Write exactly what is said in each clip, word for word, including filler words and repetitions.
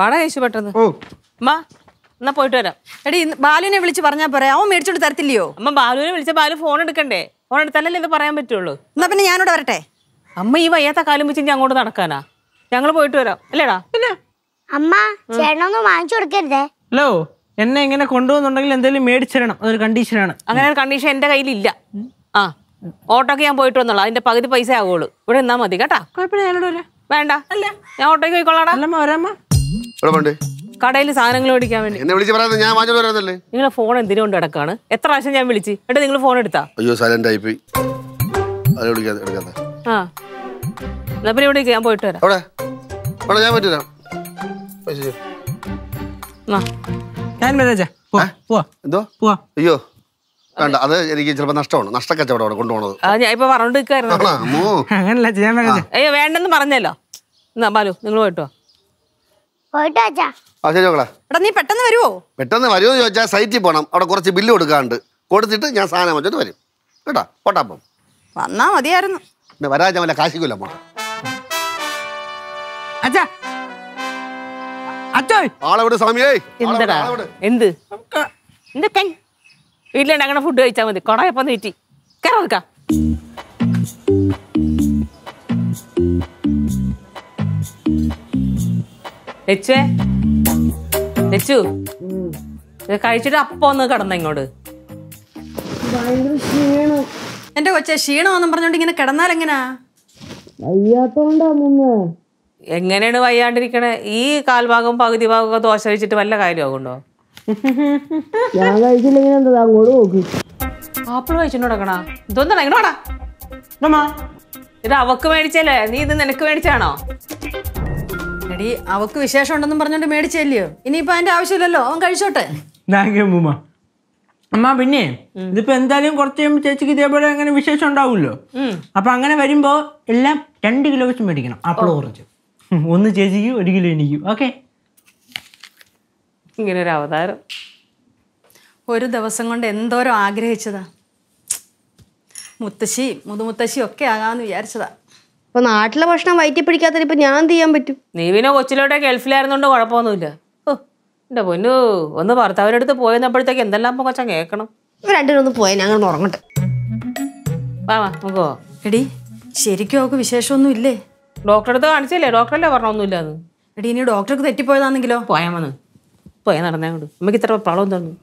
വാടാ യേശു പെട്ടെന്ന്. ഓ അമ്മ എന്നാ പോയിട്ട് വരാം. എടി ബാലുവിനെ വിളിച്ച് പറഞ്ഞാ പറയാം, അവൻ മേടിച്ചോണ്ട് തരത്തില്ലയോ? അമ്മ ബാലുവിനെ വിളിച്ച ബാലു ഫോൺ എടുക്കണ്ടേ? ഫോൺ എടുത്താലല്ലേ ഇത് പറയാൻ പറ്റുള്ളൂ. എന്നാ പിന്നെ ഞാനിവിടെ വരട്ടെ. അമ്മ ഈ വയ്യാത്ത കാലം വെച്ച് ഞാൻ അങ്ങോട്ട് നടക്കാനാ? ഞങ്ങൾ പോയിട്ട് വരാം അല്ലേടാ? പിന്നെ അമ്മ ചേട്ടനൊന്നും വാങ്ങിച്ചു കൊടുക്കരുതേ. ഹലോ, എന്നെ ഇങ്ങനെ കൊണ്ടുപോകുന്നുണ്ടെങ്കിൽ എന്തെങ്കിലും മേടിച്ചിരണം, അതൊരു കണ്ടീഷനാണ്. അങ്ങനെ ഒരു കണ്ടീഷൻ എന്റെ കയ്യിലില്ല. ആ ഓട്ടോക്ക് ഞാൻ പോയിട്ട് വന്നോളാം, അതിന്റെ പകുതി പൈസ ആവുള്ളൂ. ഇവിടെ നിന്നാ മതി കേട്ടാ. കുഴപ്പമില്ല, വേണ്ട അല്ല ഞാൻ ഓട്ടോക്ക് പോയിക്കൊള്ളാടാ. കടയിൽ സാധനങ്ങൾ മേടിക്കാൻ വേണ്ടി എന്നെ വിളിച്ച് പറയാതെ ഞാൻ വാങ്ങിച്ചു വരാന്നല്ലേ. നിങ്ങളെ ഫോൺ എന്തിനു കൊണ്ട് കിടക്കാണ്? എത്ര പ്രാവശ്യം ഞാൻ വിളിച്ച് എന്നിട്ട് നിങ്ങൾ ഫോൺ എടുത്താ? അയ്യോ സൈലന്റ് ആയി പോയി. അത് വിളിക്കാതെ എടുക്കാതെ. ആ എന്നാ പിന്നെ ഇവിടെ ഞാൻ പോയിട്ട് വരാം. അവിടെ അവിടെ ഞാൻ പറ്റൂല. ഞാൻ എന്തോ അയ്യോ വേണ്ട, അത് എനിക്ക് ചിലപ്പോ നഷ്ടമാണ്. നഷ്ടക്കച്ചവടം അവിടെ കൊണ്ടുപോണത്. ഞാൻ ഇപ്പൊ പറഞ്ഞോണ്ടിരിക്കായിരുന്നു. അയ്യോ വേണ്ടെന്ന് പറഞ്ഞല്ലോ. എന്നാ ബാലു നിങ്ങൾ പോയിട്ടോ. പോയിട്ട് വെച്ചാ ആ ശരി മക്കളെ. എടാ നീ പെട്ടെന്ന് വരുവോ? പെട്ടെന്ന് വരുമോ എന്ന് ചോദിച്ചാൽ സൈറ്റിൽ പോകണം. അവിടെ കുറച്ച് ബില്ല് കൊടുക്കാണ്ട് കൊടുത്തിട്ട് ഞാൻ സാധനം വെച്ചിട്ട് വരും കേട്ടാ. പോട്ടാപ്പം വന്നാ മതിയായിരുന്നു. പിന്നെ വരാൻ വല്ല കാശിക്കൂല മോളെ. ആളെവിടെ സ്വാമിയേ? എന്തടാ എന്ത് എന്തൊക്കെ വീട്ടിലുണ്ട് അങ്ങനെ ഫുഡ് കഴിച്ചാൽ മതി. കൊടയപ്പം നീറ്റി കയറാം. ലച്ചുവേ ലച്ചു കഴിച്ചിട്ട് അപ്പൊ ഒന്ന് കിടന്ന ഇങ്ങോട്ട്. എന്റെ കൊച്ചെ ക്ഷീണമെന്നും പറഞ്ഞോണ്ട് ഇങ്ങനെ കിടന്നാൽ എങ്ങനാ? എങ്ങനെയാണ് വയ്യാണ്ടിരിക്കണേ? ഈ കാൽഭാഗം പകുതി ഭാഗമൊക്കെ ദോശ കഴിച്ചിട്ട് വല്ല കാര്യമാകുണ്ടോ? ഞാൻ കഴിച്ചില്ലെങ്കിൽ എന്താ അങ്ങോട്ട് നോക്കി ആപ്പിൾ കഴിച്ചിട്ട് കിടക്കണ ഇതൊന്നാ ഇങ്ങോട്ടാ. ഇത് അവക്ക് മേടിച്ചല്ലേ, നീ ഇത് നിനക്ക് മേടിച്ചാണോ? എടി അവക്ക് വിശേഷം ഉണ്ടെന്നും പറഞ്ഞോണ്ട് മേടിച്ചല്ലയോ, ഇനിയിപ്പോ അതിന്റെ ആവശ്യമില്ലല്ലോ, അവൻ കഴിച്ചോട്ടെ. അമ്മ പിന്നെ ഇതിപ്പോ എന്തായാലും കുറച്ച് കഴിയുമ്പോൾ ചേച്ചിക്ക് ഇതേപോലെ അങ്ങനെ വിശേഷം ഉണ്ടാവുമല്ലോ. അപ്പൊ അങ്ങനെ വരുമ്പോ എല്ലാം രണ്ട് കിലോ വെച്ച് മേടിക്കണം. ആപ്പിൾ കുറച്ച്, ഒന്ന് ചേച്ചിക്കും ഒരു കിലോ എനിക്കും. ഓക്കെ, ഇങ്ങനെ ഒരു അവതാരം ഒരു ദിവസം കൊണ്ട് എന്തോരം ആഗ്രഹിച്ചതാ. മുത്തശ്ശി മുതുമുത്തശ്ശി ഒക്കെ ആകാന്ന് വിചാരിച്ചതാ. അപ്പൊ നാട്ടിലെ ഭക്ഷണം വയറ്റി പിടിക്കാത്ത ഇപ്പൊ ഞാൻ എന്ത് ചെയ്യാൻ പറ്റും? നീ പിന്നെ കൊച്ചിലോട്ടെ ഗൾഫിലായിരുന്നോണ്ട് കുഴപ്പമൊന്നുമില്ല. ഓ എന്റെ പൊന്നു, ഒന്ന് ഭർത്താവിനടുത്ത് പോയെന്നപ്പോഴത്തേക്ക് എന്തെല്ലാം കൊച്ചാൻ കേൾക്കണം. രണ്ടിനൊന്ന് പോയാൽ ഞങ്ങൾ ഉറങ്ങട്ടെ. വാ വാ നമുക്കോ. എടി ശരിക്കും അവക്ക് വിശേഷമൊന്നും ഇല്ലേ? ഡോക്ടറെ അടുത്ത് കാണിച്ചില്ലേ? ഡോക്ടറല്ലേ പറഞ്ഞൊന്നുമില്ല അത്. എടി ഇനി ഡോക്ടർക്ക് തെറ്റിപ്പോയതാണെങ്കിലോ? പോയാ വന്ന് പോയാ നടന്നേ കൊണ്ട് നമുക്ക് ഇത്ര പ്രോബ്ലം തോന്നുന്നു.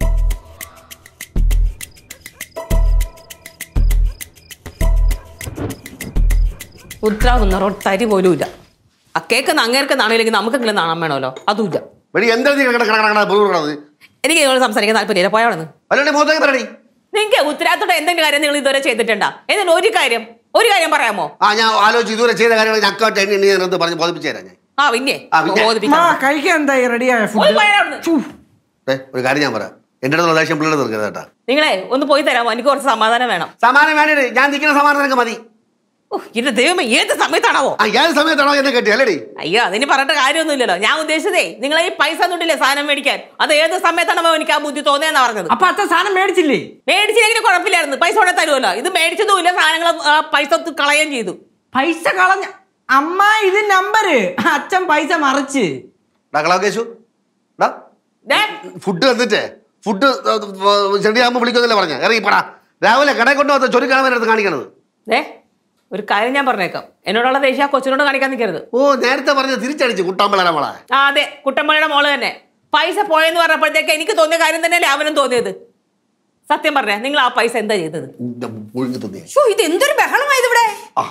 ഉത്തരാവുന്ന തരി പോലും ഇല്ല. ആ കേക്ക് അങ്ങേർക്ക് നാണയില്ലെങ്കിൽ നമുക്കെങ്കിലും നാണം വേണമല്ലോ, അതുമില്ല. എനിക്ക് നിങ്ങളോട് സംസാരിക്കാൻ താല്പര്യമില്ല, പോയാണെന്ന്. നിങ്ങൾക്ക് ഉത്തരാത്തോടെ എന്തെങ്കിലും കാര്യം നിങ്ങൾ ഇതുവരെ ചെയ്തിട്ടുണ്ടാ? എന്തെങ്കിലും ഒരു കാര്യം ഒരു കാര്യം പറയാമോ? ആ ഞാൻ ആലോചിച്ച് ഇതുവരെ ചെയ്ത കാര്യങ്ങൾ ഞക്കാട്ട് പറഞ്ഞ് ബോധിപ്പിച്ചു തരാം ഞാൻ. ആ പിന്നെ ഒരു കാര്യം ഞാൻ പറയാം, എന്റെ അടുത്തുള്ള ദേഷ്യം പിള്ളേർ തീർക്കരുത് കേട്ടാ. നിങ്ങളെ ഒന്ന് പോയി തരാമോ? എനിക്ക് കുറച്ച് സമാധാനം വേണം. സമാധാനം വേണ്ടേ? ഞാൻ നിൽക്കുന്ന സമാധാനം നിനക്ക് മതി. എന്റെ ദൈവമേ, ഏത് സമയത്താണാവോ? ഏത് സമയത്താണോ എന്നെ കെട്ടി അല്ലേടി? അയ്യോ അതിന് പറഞ്ഞിട്ട് കാര്യമൊന്നുമില്ലല്ലോ. ഞാൻ ഉദ്ദേശിച്ചതേ നിങ്ങളെ ഈ പൈസ തൊട്ടില്ലേ സാധനം മേടിക്കാൻ, അത് ഏത് സമയത്താണോ എനിക്ക് ആ ബുദ്ധി തോന്നിയെന്നാ പറഞ്ഞത്. അപ്പൊ അത്ര സാധനം മേടിച്ചില്ലേ? മേടിച്ചില്ലെങ്കിൽ കുഴപ്പമില്ലായിരുന്നു, പൈസ ഇവിടെ തരുമല്ലോ. ഇത് മേടിച്ചതുമില്ല, സാധനങ്ങൾ പൈസ കളയുകയും ചെയ്തു. പൈസ കളഞ്ഞ അമ്മ, ഇത് നമ്പര് അച്ഛൻ പൈസ മറിച്ച്. ഫുഡ് വന്നിട്ടേ ഫുഡ് ചെടിയാകുമ്പോ വിളിക്കുന്നല്ലേ പറഞ്ഞ ഇറങ്ങിപ്പോടാ. രാവിലെ കടയിൽ കൊണ്ടുപോകാത്ത ചൊരിക്കാണടുത്ത് കാണിക്കണത്. ഏ ഒരു കാര്യം ഞാൻ പറഞ്ഞേക്കാം, എന്നോടുള്ള ദേഷ്യം ആ കൊച്ചിനോട് കാണിക്കാൻ നിൽക്കരുത്. ഓ നേരത്തെ പറഞ്ഞ തിരിച്ചടിച്ചു കുട്ടമ്പളയുടെ മോളെ. ആ അതെ, കുട്ടമ്പളയുടെ മോള് തന്നെ. പൈസ പോയെന്ന് പറഞ്ഞപ്പോഴത്തേക്ക് എനിക്ക് തോന്നിയ കാര്യം തന്നെയല്ലേ അവനും തോന്നിയത്. സത്യം പറഞ്ഞേ, നിങ്ങൾ ആ പൈസ എന്താ ചെയ്തത്? ഇത് എന്തൊരു ബഹളമായത് ഇവിടെ.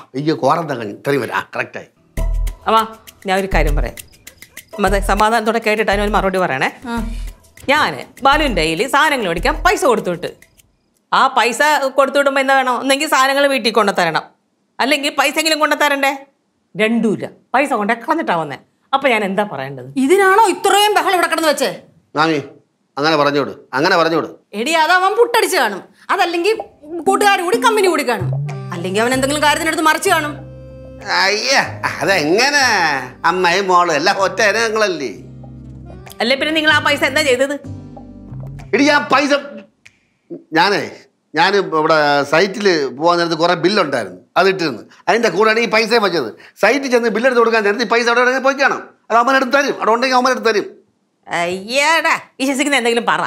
അമ്മാ ഞാൻ ഒരു കാര്യം പറയാം, അതെ സമാധാനത്തോടെ കേട്ടിട്ട് അതിനൊരു മറുപടി പറയണേ. ഞാൻ ബാലുവിൻ്റെ കയ്യിൽ സാധനങ്ങൾ മേടിക്കാൻ പൈസ കൊടുത്തുവിട്ട്, ആ പൈസ കൊടുത്തുവിടുമ്പോൾ എന്താ വേണം? ഒന്നെങ്കിൽ സാധനങ്ങൾ വീട്ടിൽ കൊണ്ടുതരണം, അല്ലെങ്കിൽ പൈസ എങ്കിലും കൊണ്ടുതരണ്ടേ? രണ്ടുമില്ല, പൈസ കൊണ്ടേ കളഞ്ഞിട്ടാ വന്നേ. അപ്പൊ ഞാൻ എന്താ പറയേണ്ടത്? ഇതിനാണോ ഇത്രയും ബഹളം ഇവിടെ കിടന്ന് വെച്ചേ? അങ്ങനെ പറഞ്ഞോട്, അങ്ങനെ പറഞ്ഞോട്. എടി അത് അവൻ പുട്ടടിച്ച് കാണും, അതല്ലെങ്കിൽ കൂട്ടുകാർ കൂടി കമ്പനി കൂടി കാണും, അല്ലെങ്കിൽ അവൻ എന്തെങ്കിലും കാര്യത്തിനടുത്ത് മറിച്ച് കാണും. അയ്യ അതെങ്ങനെ? അമ്മയും മോളും എല്ലാം ഒറ്റ ഇനങ്ങളല്ലേ? അല്ലേ പിന്നെ നിങ്ങൾ ആ പൈസ എന്താ ചെയ്തത്? എടി ആ പൈസ ഞാനേ ഞാൻ ഇവിടെ സൈറ്റിൽ പോകാൻ നേരത്ത് കുറെ ബില്ലുണ്ടായിരുന്നു, അത് ഇട്ട് നിന്ന് അതിൻ്റെ കൂടെയാണ് ഈ പൈസയും വെച്ചത്. സൈറ്റിൽ ചെന്ന് ബില്ലെടുത്ത് കൊടുക്കാൻ നേരത്തെ ഈ പൈസ അവിടെ ഉണ്ടെങ്കിൽ പോയി കാണാം. അത് അമ്മ എടുത്ത് തരും. അവിടെ ഉണ്ടെങ്കിൽ അമ്മ എടുത്ത് തരും. അയ്യാടാ വിശ്വസിക്കുന്ന എന്തെങ്കിലും പറ.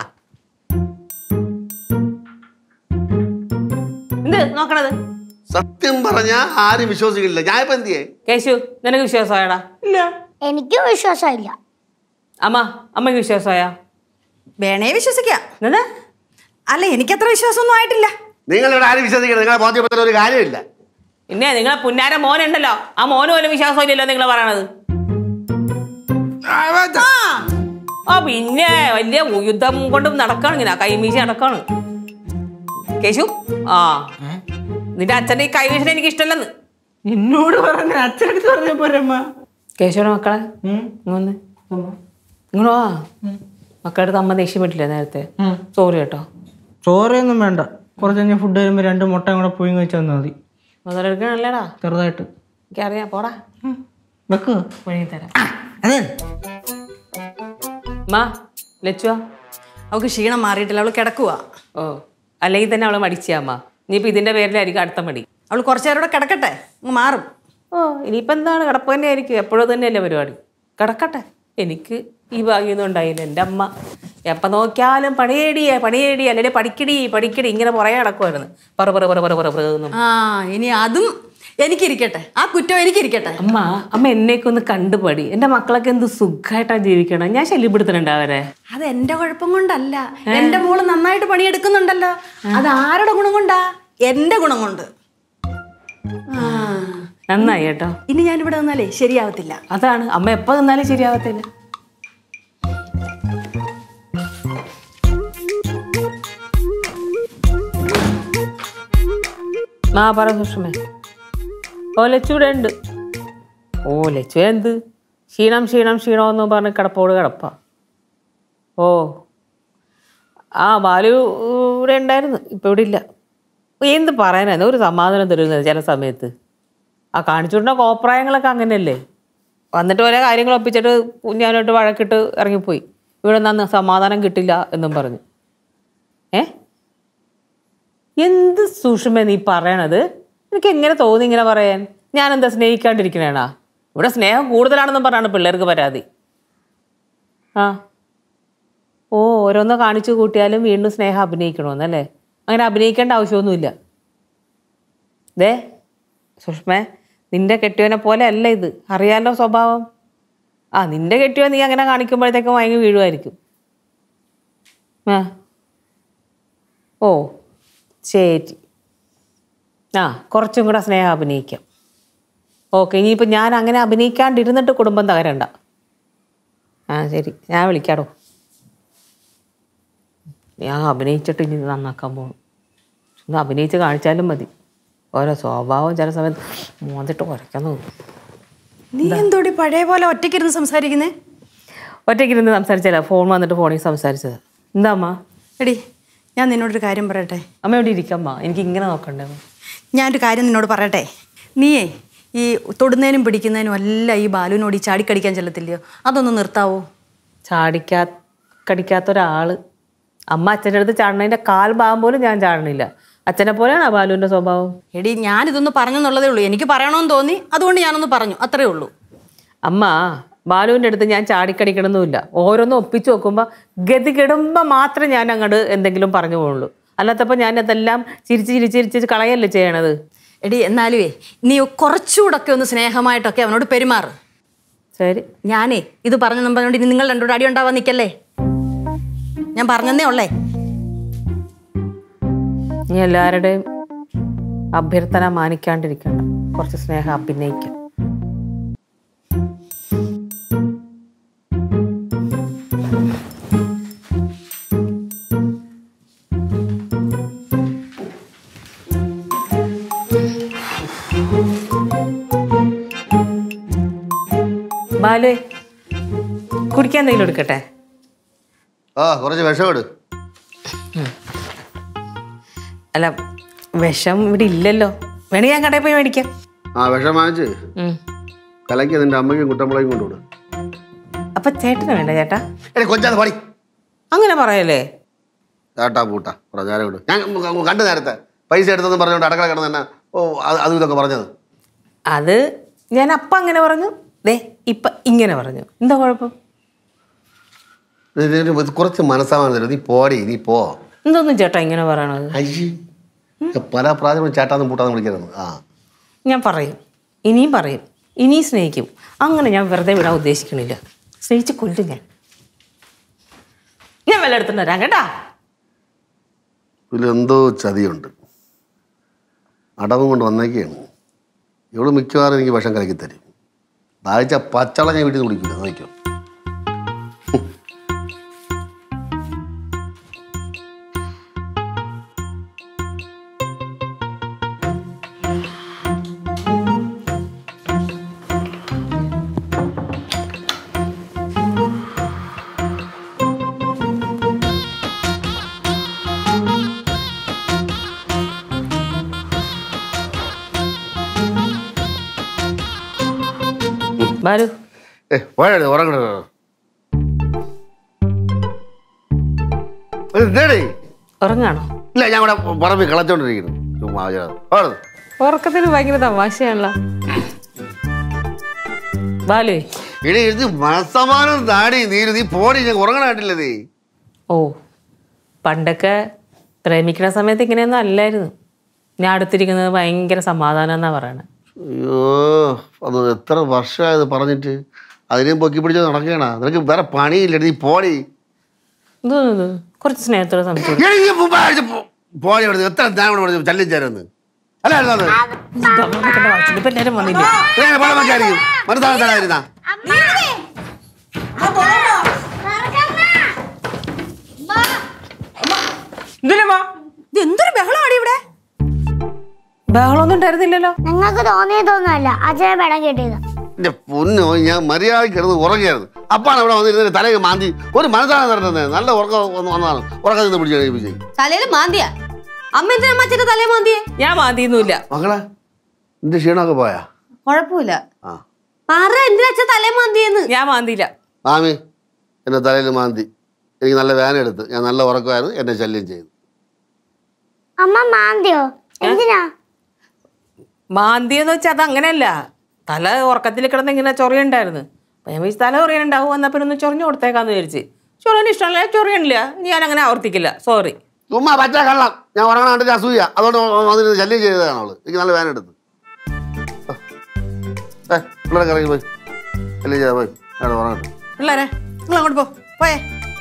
എന്ത് നോക്കണത്? സത്യം പറഞ്ഞാ ആരും വിശ്വസിക്കില്ല. ഞാൻ ഇപ്പൊ എന്ത് ചെയ്യേ? കേശു നിനക്ക് വിശ്വാസമായടാ? ഇല്ല. എനിക്കും വിശ്വാസമില്ല. അമ്മ അമ്മക്ക് വിശ്വാസമായാ? വേണേ വിശ്വസിക്കാം. എന്താ? അല്ല എനിക്കത്ര വിശ്വാസമൊന്നും ആയിട്ടില്ല. നിങ്ങളിവിടെ ആരും വിശ്വസിക്കണം. നിങ്ങളെ ബോധ്യപ്പെടുത്തുന്ന ഒരു കാര്യമില്ല. പിന്നെ നിങ്ങളെ പുന്നാര മോനുണ്ടല്ലോ, ആ മോന് പോലും വിശ്വാസം ഇല്ലല്ലോ നിങ്ങൾ പറയണത്. ആ പിന്നെ വലിയ യുദ്ധം കൊണ്ടും നടക്കാണ് ഇങ്ങനെ കൈമീശ നടക്കാണ്. കേശു ആ നിന്റെ അച്ഛൻ്റെ ഈ കൈവീശന എനിക്ക് ഇഷ്ടമല്ലെന്ന് എന്നോട് പറഞ്ഞ അച്ഛനടുത്ത് പറഞ്ഞ പോരമ്മ. കേശുവിന്റെ മക്കളെ ഇങ്ങൊന്ന് ഇങ്ങോട്ടോ. മക്കളുടെ അടുത്ത് അമ്മ ദേഷ്യപ്പെട്ടില്ലേ നേരത്തെ? സോറി കേട്ടോ. ചോറയൊന്നും വേണ്ട. കുറച്ച് കഴിഞ്ഞാൽ ഫുഡ് വരുമ്പോൾ രണ്ട് മുട്ട കൂടെ പോയി വെച്ച് തന്നാൽ മതി. മുതലെടുക്കണല്ലേടാ? ചെറുതായിട്ട് എനിക്കറിയാം. പോടാ വെക്കോ വഴി തരാം. അതെ മാ ലച്ചുവാ അവൾക്ക് ക്ഷീണം മാറിയിട്ടില്ല, അവള് കിടക്കുക. ഓ അല്ലെങ്കിൽ തന്നെ അവളെ മടിച്ചാമ്മ. ഇനിയിപ്പോൾ ഇതിന്റെ പേരിലായിരിക്കും അടുത്ത മടി. അവൾ കുറച്ചു നേരം കൂടെ കിടക്കട്ടെ, അങ്ങ് മാറും. ഓ ഇനിയിപ്പോൾ എന്താണ്, കിടപ്പ് തന്നെ ആയിരിക്കും. എപ്പോഴും തന്നെയല്ലേ പരിപാടി. കിടക്കട്ടെ. എനിക്ക് ഈ ഭാഗ്യമൊന്നും ഉണ്ടായില്ല. എൻ്റെ അമ്മ എപ്പം നോക്കിയാലും പണിയേടിയേ പണിയേടി അല്ലെങ്കിൽ പഠിക്കടി പഠിക്കടി ഇങ്ങനെ പുറകെ കിടക്കുമായിരുന്നു. പറ പറ പറ പറ പറ പറ. ആ ഇനി അതും എനിക്കിരിക്കട്ടെ, ആ കുറ്റം എനിക്കിരിക്കട്ടെ. അമ്മ അമ്മ എന്നേക്ക് ഒന്ന് കണ്ടുപടി. എൻ്റെ മക്കളൊക്കെ എന്ത് സുഖമായിട്ടാണ് ജീവിക്കണം. ഞാൻ ശല്യപ്പെടുത്തുന്നുണ്ട് അവരെ. അത് എന്റെ കുഴപ്പം കൊണ്ടല്ല, എന്റെ മോള് നന്നായിട്ട് പണിയെടുക്കുന്നുണ്ടല്ലോ. അത് ആരുടെ ഗുണം കൊണ്ടാ? എന്റെ ഗുണം കൊണ്ട്. നന്നായി കേട്ടോ. ഇനി ഞാനിവിടെ നിന്നാലേ ശരിയാവത്തില്ല. അതാണ് അമ്മ എപ്പോൾ നിന്നാലും ശരിയാവത്തില്ല. ആ പറ സുഷമേ. ഓ ലച്ചു ഇവിടെ ഉണ്ട്. ഓ ലച്ചു എന്ത് ക്ഷീണം ക്ഷീണം ക്ഷീണമെന്ന് പറഞ്ഞ് കിടപ്പോട് കിടപ്പാ. ഓ ആ ബാലു ഇവിടെ ഉണ്ടായിരുന്നു, ഇപ്പം ഇവിടെ ഇല്ല. എന്ത് പറയാനായിരുന്നു, ഒരു സമാധാനം തരുന്നത് ചില സമയത്ത്. ആ കാണിച്ചുകൊണ്ട കോപ്രായങ്ങളൊക്കെ അങ്ങനെയല്ലേ. വന്നിട്ട് ഓരോ കാര്യങ്ങൾ ഒപ്പിച്ചിട്ട് കുഞ്ഞാനായിട്ട് വഴക്കിട്ട് ഇറങ്ങിപ്പോയി. ഇവിടെ നിന്ന് സമാധാനം കിട്ടില്ല എന്നും പറഞ്ഞു. ഏ എന്ത് സൂക്ഷ്മ നീ പറയണത്? എനിക്ക് എങ്ങനെ തോന്നി ഇങ്ങനെ പറയാൻ? ഞാനെന്താ സ്നേഹിക്കാണ്ടിരിക്കണേണാ? ഇവിടെ സ്നേഹം കൂടുതലാണെന്നും പറഞ്ഞാണ് പിള്ളേർക്ക് പരാതി. ആ ഓ ഓരോന്ന് കാണിച്ചു കൂട്ടിയാലും വീണ്ടും സ്നേഹം അഭിനയിക്കണമെന്നല്ലേ? അങ്ങനെ അഭിനയിക്കേണ്ട ആവശ്യമൊന്നുമില്ല. ദേ സുഷ്മേ, നിന്റെ കെട്ടിയവനെ പോലെ അല്ല ഇത്, അറിയാലോ സ്വഭാവം. ആ നിന്റെ കെട്ടിയോ നീ അങ്ങനെ കാണിക്കുമ്പോഴത്തേക്കും മയങ്ങി വീഴുമായിരിക്കും. ആ ഓ ശരി. ആ കുറച്ചും കൂടെ സ്നേഹം അഭിനയിക്കാം. ഓക്കെ ഇനിയിപ്പോൾ ഞാൻ അങ്ങനെ അഭിനയിക്കാണ്ടിരുന്നിട്ട് കുടുംബം തകരണ്ട. ആ ശരി, ഞാൻ വിളിക്കാടോ. ഞാൻ അഭിനയിച്ചിട്ട് ഇനി നന്നാക്കാൻ പോകും. ഒന്ന് അഭിനയിച്ച് കാണിച്ചാലും മതി. ഓരോ സ്വഭാവം ചില സമയത്ത് മോന്തിട്ട് കുറയ്ക്കാൻ തോന്നും. നീ എന്തോടി പഴയ പോലെ ഒറ്റയ്ക്കിരുന്ന് സംസാരിക്കുന്നേ? ഒറ്റയ്ക്കിരുന്ന് സംസാരിച്ചല്ല, ഫോൺ വന്നിട്ട് ഫോണിൽ സംസാരിച്ചത്. എന്താ അമ്മ? എടി ഞാൻ നിന്നോടൊരു കാര്യം പറയട്ടെ. അമ്മ എവിടെ ഇരിക്കമ്മ, എനിക്ക് ഇങ്ങനെ നോക്കണ്ടേ? ഞാനൊരു കാര്യം നിന്നോട് പറയട്ടെ. നീയേ ഈ തൊടുന്നതിനും പിടിക്കുന്നതിനും എല്ലാം ഈ ബാലുവിനോട് ഈ ചാടിക്കടിക്കാൻ ചെല്ലത്തില്ലയോ? അതൊന്ന് നിർത്താവോ? ചാടിക്കാ കടിക്കാത്ത ഒരാൾ അമ്മ അച്ഛൻ്റെ അടുത്ത് ചാടണതിൻ്റെ കാൽ ഭാഗം പോലും ഞാൻ ചാടണില്ല. അച്ഛനെ പോലെയാണ് ബാലുവിൻ്റെ സ്വഭാവം. എടി ഞാനിതൊന്ന് പറഞ്ഞെന്നുള്ളതേ ഉള്ളൂ. എനിക്ക് പറയണമെന്ന് തോന്നി, അതുകൊണ്ട് ഞാനൊന്ന് പറഞ്ഞു, അത്രേ ഉള്ളൂ. അമ്മ ബാലുവിൻ്റെ അടുത്ത് ഞാൻ ചാടിക്കടിക്കണമെന്നുമില്ല. ഓരോന്നും ഒപ്പിച്ച് നോക്കുമ്പോൾ ഗതി കെടുമ്പോൾ മാത്രമേ ഞാൻ അങ്ങോട്ട് എന്തെങ്കിലും പറഞ്ഞു പോകുള്ളൂ. അല്ലാത്തപ്പോൾ ഞാൻ അതെല്ലാം ചിരിച്ച് ചിരിച്ച് ചിരിച്ച് കളയല്ലേ ചെയ്യണത്. എടി എന്നാലുവേ നീ കുറച്ചുകൂടൊക്കെ ഒന്ന് സ്നേഹമായിട്ടൊക്കെ അവനോട് പെരുമാറ്. ശരി. ഞാനേ ഇത് പറഞ്ഞു പറഞ്ഞോണ്ട് ഇനി നിങ്ങൾ രണ്ടോട് അടി ഉണ്ടാവാൻ നിൽക്കല്ലേ. ഞാൻ പറഞ്ഞതേ ഉള്ളേ. നീ എല്ലാവരുടെയും അഭ്യർത്ഥന മാനിക്കാണ്ടിരിക്കണ്ട, കുറച്ച് സ്നേഹം അഭിനയിക്കാം. ബാലു കുടിക്കാൻ എന്തെങ്കിലും എടുക്കട്ടെ? ആ കുറച്ച് വിഷം എടു. അല്ല വിഷം ഇവിടെ ഇല്ലല്ലോ, വേണേ ഞാൻ കടയിൽ പോയി മേടിക്കാം. ആ വിഷം വാങ്ങിച്ച് കലക്കി നിന്റെ അമ്മയ്ക്കും കുട്ടമ്പളയും കൊണ്ടുവിടും. അപ്പൊ ചേട്ടന് വേണ്ട ചേട്ടാ? എടി കൊച്ചാതെ പടി, അങ്ങനെ പറയല്ലേ. ചേട്ടാ പൂട്ടാ പ്രചാരം വിടും. ഞാൻ കണ്ടു നേരത്തെ പൈസ എടുത്തെന്ന് പറഞ്ഞുകൊണ്ട് അടക്കള കിടന്ന് തന്നെ ഓ അതും ഇതൊക്കെ പറഞ്ഞത്? അത് ഞാൻ അപ്പം അങ്ങനെ പറഞ്ഞു, ദേ ഇപ്പം ഇങ്ങനെ പറഞ്ഞു. എന്താ കുഴപ്പം? കുറച്ച് മനസ്സാവാൻ തരും. നീ പോടി, നീ പോ. എന്തോന്നും ചേട്ടാ ഇങ്ങനെ പറയണത്? അയ്യേ, പല പ്രാവശ്യം ചേട്ടാന്ന് പൂട്ടാന്ന് വിളിക്കരുത്. ആ ഞാൻ പറയും, ഇനിയും പറയും, ഇനിയും സ്നേഹിക്കും. അങ്ങനെ ഞാൻ വെറുതെ വിടാൻ ഉദ്ദേശിക്കണില്ല. സ്നേഹിച്ച് കൊല്ലും ഞാൻ. ഞാൻ വല്ല എടുത്തിട്ട് വരാം കേട്ടാ. ഇതിലെന്തോ ചതിയുണ്ട്. അടവും കൊണ്ട് വന്നേക്കാണ്. ഇവിടെ മിക്കവാറും എനിക്ക് വിഷം കലക്കി തരും. ദാഹിച്ച പച്ചവെള്ളം ഞാൻ വീട്ടിൽ നിന്ന് കുടിക്കില്ല. നോക്കിയോ. ബാലു ഏ പോയാ ഉറങ്ങണ ഉറങ്ങാണോ? ഇല്ല, ഞാൻ ഇവിടെ പറമ്പിൽ കളച്ചോണ്ടിരിക്കുന്നു. ചുമ്മാ ഉറക്കത്തിന് ഭയങ്കര തമാശയാണല്ലോ ബാലു. ഇനി ഇത് മനസ്സമാനം താടി നീര്. നീ പോടി, ഞാൻ ഉറങ്ങണായിട്ടില്ല നീ. ഓ പണ്ടൊക്കെ പ്രേമിക്കുന്ന സമയത്ത് ഇങ്ങനെയൊന്നും അല്ലായിരുന്നു. ഞാൻ അടുത്തിരിക്കുന്നത് ഭയങ്കര സമാധാനം എന്നാ പറയണേ. അയ്യോ, അത് എത്ര വർഷമായത് പറഞ്ഞിട്ട്. അതിനെയും പൊക്കി പിടിച്ച് നടക്കണ. നിനക്ക് വേറെ പണിയില്ല. നീ പോടി. എന്തോന്നു കുറച്ച് സ്നേഹത്തോടെ സംസാരിക്കും. പോടി. എത്ര ഞാൻ ചല്ലും ചേരുന്ന് അല്ല ഇപ്പൊ എല്ലാരും വന്നില്ലേ? മനസ്സാകുന്ന എന്തൊരു ബഹളമാണ് ഇവിടെ. ബഹളമൊന്നും ഉണ്ടായിരുന്നില്ലല്ലോ. നിങ്ങൾക്ക് തോന്നിയതൊന്നുമല്ല, അച്ഛനെ പടം കേട്ടത്. എന്റെ പൊന്നോ, ഞാൻ മര്യാദയ്ക്ക് കിടന്ന് ഉറങ്ങിയായിരുന്നു. അപ്പാണ് ഇവിടെ വന്നിരുന്ന തലയിൽ മാന്തി ഒരു മനസ്സാണ് തരുന്നത്. നല്ല ഉറക്കം വന്നതാണ്. ഉറക്കം നിന്ന് പിടിച്ച് കഴിപ്പിച്ച് തലയിൽ മാന്തിയാ? അമ്മ എന്തിനാ അമ്മച്ചിന്റെ തലയിൽ മാന്തിയേ? ഞാൻ മാന്തിയൊന്നുമില്ല. മകളെ, നിന്റെ ക്ഷീണമൊക്കെ പോയാ? കുഴപ്പമില്ല. ആ പറ, എന്തിനാ അച്ഛൻ തലയിൽ മാന്തിയെന്ന്? ഞാൻ മാന്തിയില്ല. മാമി എന്റെ തലയിൽ മാന്തി. എനിക്ക് നല്ല വേന എടുത്ത്. ഞാൻ നല്ല ഉറക്കമായിരുന്നു. എന്നെ ശല്യം ചെയ്തു. അമ്മ മാന്തിയോ? എന്തിനാ മാന്തിയെന്ന് വെച്ചാൽ അത് അങ്ങനെയല്ല. തല ഉറക്കത്തിൽ കിടന്ന് ഇങ്ങനെ ചൊറിയുണ്ടായിരുന്നു. അപ്പൊ ഞാൻ വിളിച്ച് തല ചൊറിയുണ്ടാവും. എന്നാ പിന്നെ ഒന്ന് ചൊറിഞ്ഞു കൊടുത്തേക്കാന്ന് വിചാരിച്ച്. ചൊറിയാൻ ഇഷ്ടമല്ല, ചൊറിയണില്ല. ഞാൻ അങ്ങനെ ആവർത്തിക്കില്ല. സോറി. ചുമ്മാ പറ്റ കള്ളം. ഞാൻ ഉറങ്ങാണ്ട് അസൂയ. അതുകൊണ്ട് അതിന് ശല്യം ചെയ്തതാണ് അവള്. എനിക്ക് നല്ല വേന എടുത്ത്. ഏ പിള്ളേരെ ഇറങ്ങി പോയി ശല്യം ചെയ്താ പോയി. ഞാൻ ഉറങ്ങട്ടെ. പിള്ളേരെ നിങ്ങൾ അങ്ങോട്ട് പോ. പോയേ.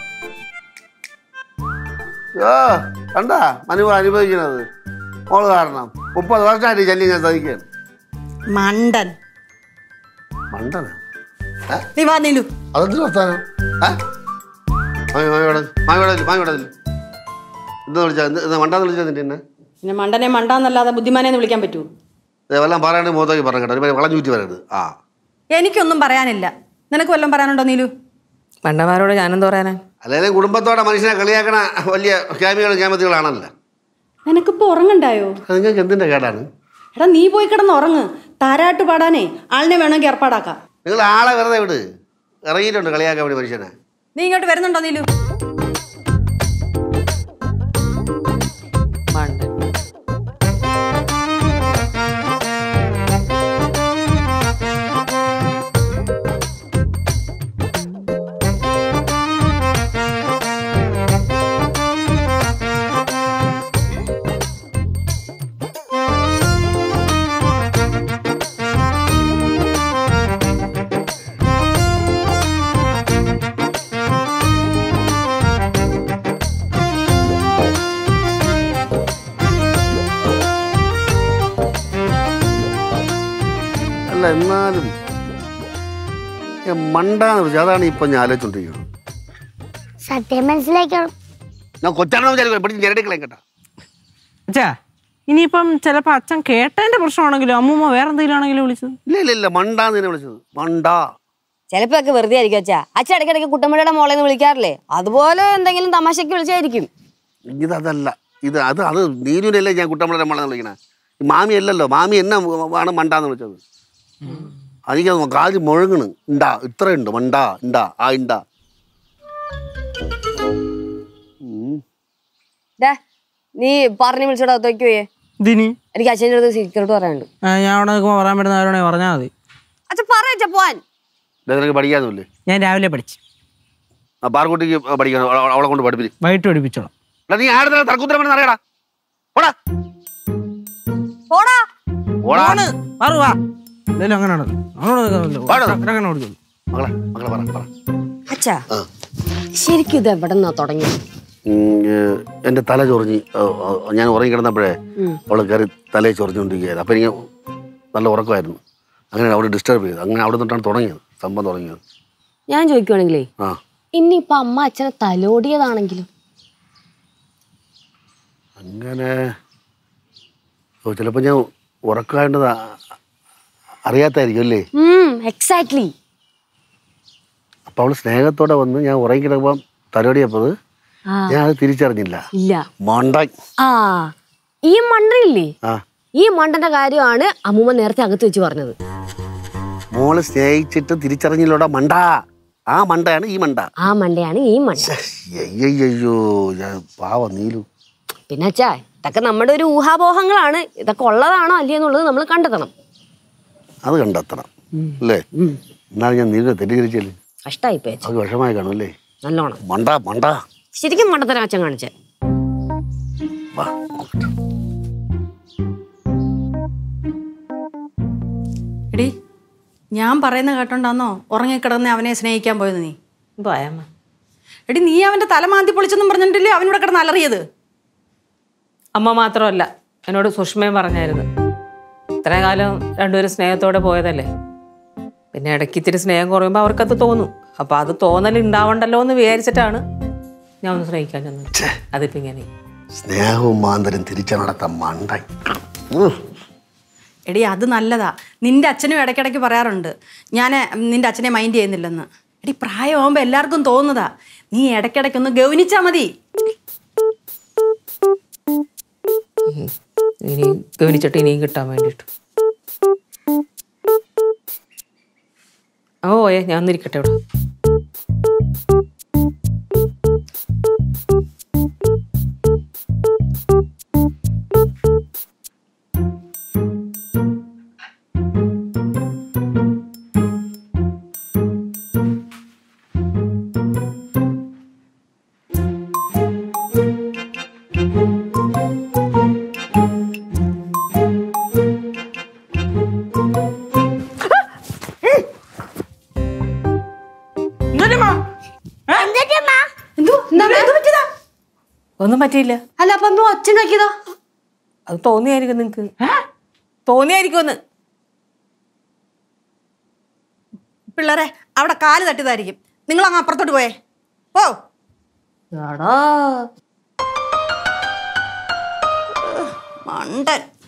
ഓ കണ്ടാ അനുഭവം അനുഭവിക്കുന്നത് മോള് കാരണം. മുപ്പത് വർഷമായിട്ട് ശല്യം ഞാൻ സഹിക്കുകയാണ്. മണ്ടൻ മണ്ടന നീ വാ നീലു. അതെന്തൊരു വർത്താനം? മാമിയോടെ മാമിയോടെ മാമിയോടെ എന്താ വിളിച്ചാ? എന്താ മണ്ടാന്ന് വിളിച്ചാ? നിന്റെ എന്നെ പിന്നെ മണ്ടനെ മണ്ടാന്നല്ലാതെ ബുദ്ധിമാനെ വിളിക്കാൻ പറ്റൂ? വല്ലതും പറയാണ്ട് മുഖത്തേക്ക് പറഞ്ഞു കേട്ടോ. വളം ചൂറ്റി വരരുത്. ആ എനിക്കൊന്നും പറയാനില്ല. നിനക്ക് വല്ലതും പറയാനുണ്ടോ നീലു? പണ്ടമാരോട് ഞാനെന്ത് പറയാനാ? അല്ലെങ്കിൽ കുടുംബത്തോടെ മനുഷ്യനെ കളിയാക്കണ വലിയ ക്യാമികളും ക്യാമത്തികളാണല്ലോ. നിനക്കിപ്പോ ഉറങ്ങണ്ടായോ? അത് നിങ്ങൾക്ക് എന്തിന്റെ കേടാണ്? എടാ നീ പോയി കിടന്ന് ഉറങ്ങ്. താരാട്ട് പാടാനേ ആളിനെ വേണമെങ്കിൽ ഏർപ്പാടാക്കാം. നിങ്ങൾ ആളെ വെറുതെ വിട്. ഇറങ്ങിയിട്ടുണ്ട് കളിയാക്കാൻ വേണ്ടി മനുഷ്യനെ. നീ ഇങ്ങോട്ട് വരുന്നുണ്ടോ നീലു? മണ്ടൻ. അല്ല എന്നാലും മണ്ടാന്ന് വിളിച്ചു. അതാണ് ഇപ്പൊ ഞാൻ ആലോചിച്ചോണ്ടിരിക്കുന്നത്. സത്യം മനസ്സിലാക്കണം. ഞാൻ കൊച്ചാണെന്ന് വിചാരിക്കും. പഠിച്ച് ഞെരടിക്കളെ കേട്ടാ. അച്ഛാ ഇനിയിപ്പം ചിലപ്പോ അച്ഛൻ കേട്ടതിന്റെ പ്രശ്നമാണെങ്കിലും അമ്മൂമ്മ വേറെ എന്തെങ്കിലും ആണെങ്കിലും വിളിച്ചത്? ഇല്ല ഇല്ല ഇല്ല മണ്ടാന്ന് തന്നെ വിളിച്ചത്. മണ്ടാ. ചിലപ്പോ ഒക്കെ വെറുതെ ആയിരിക്കും അച്ഛാ. അച്ഛൻ ഇടയ്ക്കിടയ്ക്ക് കുട്ടമ്മയുടെ മോളെന്ന് വിളിക്കാറില്ലേ? അതുപോലെ എന്തെങ്കിലും തമാശക്ക് വിളിച്ചായിരിക്കും. ഇതല്ല ഇത്. അത് അത് നീരുവിനല്ലേ ഞാൻ കുട്ടമ്പളെ നമ്മളെന്ന് വിളിക്കണേ. മാമി അല്ലല്ലോ. മാമി എന്നെ ആണ് മണ്ടാന്ന് വിളിച്ചത്. അതിക്ക് കാല് മുഴങ്ങണ്. ഉണ്ടാ ഇത്രയുണ്ട്. മണ്ടാ ഉണ്ടാ ആ ഉണ്ടാ. നീ പറഞ്ഞു വിളിച്ചോടാ തോയ്ക്കുവേ. ഇതിനി എനിക്ക് അച്ഛൻ്റെ അടുത്ത് സീക്രട്ട് പറയാനുണ്ട്. ഞാൻ അവിടെ നിൽക്കുമ്പോൾ പറയാൻ പറ്റുന്ന ആരോടെ പറഞ്ഞാൽ മതി. അച്ഛൻ പറയാ പോവാൻ. നിനക്ക് പഠിക്കാന്നില്ലേ? ഞാൻ രാവിലെ പഠിച്ചു. ആ പാർക്കുട്ടിക്ക് പഠിക്കാൻ അവളെ കൊണ്ട് പഠിപ്പിച്ചു. വൈകിട്ട് പഠിപ്പിച്ചോളാം. നീ ആരുടെ തർക്കുത്തരം വേണമെന്ന് അറിയടാ. പോടാ പോടാ പോടാ മാറുവാ. എന്തായാലും അങ്ങനെയാണല്ലോ. അങ്ങനെ ഓടിച്ചോളൂ. മകളെ മകളെ പറ പറ. അച്ഛാ ശരിക്കും ഇത് എവിടെ നിന്നാ തുടങ്ങിയത്? എൻ്റെ തല ചൊറിഞ്ഞ് ഞാൻ ഉറങ്ങി കിടന്നപ്പോഴേ അവള് കയറി തലയെ ചൊറിഞ്ഞുകൊണ്ടിരിക്കുകയായിരുന്നു. അപ്പം എനിക്ക് നല്ല ഉറക്കമായിരുന്നു. അങ്ങനെ അവിടെ ഡിസ്റ്റർബ് ചെയ്തു. അങ്ങനെ അവിടെ നിന്നിട്ടാണ് തുടങ്ങിയത്, സംഭവം തുടങ്ങിയത്. ഞാൻ ചോദിക്കുവാണെങ്കിലേ, ആ ഇനിയിപ്പൊ അമ്മ അച്ഛനെ തലോടിയതാണെങ്കിലും അങ്ങനെ ചിലപ്പോൾ ഞാൻ ഉറക്കമായിട്ടത് അറിയാത്തായിരിക്കും അല്ലേ? എക്സാക്ട്ലി. അപ്പം അവള് സ്നേഹത്തോടെ വന്ന് ഞാൻ ഉറങ്ങി കിടക്കുമ്പം തലോടിയപ്പോൾ ഞാൻ അത് തിരിച്ചറിഞ്ഞില്ല. ഇല്ല മണ്ട. ആ ഈ മണ്ടയില്ലേ, ആ ഈ മണ്ടന്റെ കാര്യമാണ് അമ്മൂമ്മ നേരത്തെ അകത്ത് വെച്ച് പറഞ്ഞത്. മോള് സ്നേഹിച്ചിട്ട് തിരിച്ചറിഞ്ഞില്ലോടാ മണ്ട. ആ മണ്ടയാണ് ഈ മണ്ട. ആ മണ്ടയാണ് ഈ മണ്ട. അയ്യോ ഞാൻ പാവ നീലു. പിന്നെ അച്ഛാ ഇതൊക്കെ നമ്മുടെ ഒരു ഊഹാപോഹങ്ങളാണ്. ഇതൊക്കെ ഉള്ളതാണോ അല്ലേ എന്നുള്ളത് നമ്മൾ കണ്ടെത്തണം. അത് കണ്ടെത്തണം അല്ലേ? എന്നാലും ഞാൻ നീല തെറ്റിദ്ധരിച്ചല്ലേ. കഷ്ടായിപ്പോയി. അത് വിഷമായി കാണും അല്ലേ? നല്ലോണം മണ്ട മണ്ട. ശരിക്കും മണ്ടത്തരം അച്ഛൻ കാണിച്ചേ. എടി ഞാൻ പറയുന്ന കേട്ടോണ്ടാന്നോ ഉറങ്ങിക്കിടന്ന് അവനെ സ്നേഹിക്കാൻ പോയത് നീ? പോയമ്മ. എടി നീ അവന്റെ തല മാന്തി പൊളിച്ചെന്നും പറഞ്ഞിട്ടില്ലേ അവനിവിടെ കിടന്ന് അലറിയത്? അമ്മ മാത്രമല്ല, എന്നോട് സുഷ്മയും പറഞ്ഞായിരുന്നു. ഇത്രയും കാലം രണ്ടുപേരും സ്നേഹത്തോടെ പോയതല്ലേ, പിന്നെ ഇടയ്ക്ക് ഇത്തിരി സ്നേഹം കുറയുമ്പോൾ അവർക്കത് തോന്നും. അപ്പം അത് തോന്നൽ ഉണ്ടാവണ്ടല്ലോ എന്ന് വിചാരിച്ചിട്ടാണ് ഞാൻ ഒന്ന് സ്നേഹിക്കാൻ ചെന്നത്. അതിപ്പോൾ ഇങ്ങനെ സ്നേഹവും മാന്തരും തിരിച്ചനടത്ത മണ്ട. എടി അത് നല്ലതാ. നിന്റെ അച്ഛനും ഇടയ്ക്കിടയ്ക്ക് പറയാറുണ്ട് ഞാൻ നിന്റെ അച്ഛനെ മൈൻഡ് ചെയ്യുന്നില്ലെന്ന്. എടി പ്രായമാകുമ്പോൾ എല്ലാവർക്കും തോന്നുന്നതാ. നീ ഇടയ്ക്കിടയ്ക്കൊന്ന് ഗൗനിച്ചാൽ മതി. ഇനി ഗവനിച്ചിട്ട് ഇനിയും കിട്ടാൻ വേണ്ടിയിട്ട്. ഓ ഏ ഞാൻ ഒന്നിരിക്കട്ടെ ഇവിടെ. ഒന്നും പറ്റിയില്ല. അല്ല അപ്പൊ അച്ഛൻ കഴിക്കതാ? അത് തോന്നിയായിരിക്കും നിങ്ങക്ക്. തോന്നിയായിരിക്കുമെന്ന്. പിള്ളേരെ അവിടെ കാല് തട്ടിയതായിരിക്കും. നിങ്ങൾ അങ്ങ് അപ്പുറത്തോട്ട് പോയേ. ഓ മണ്ടൻ.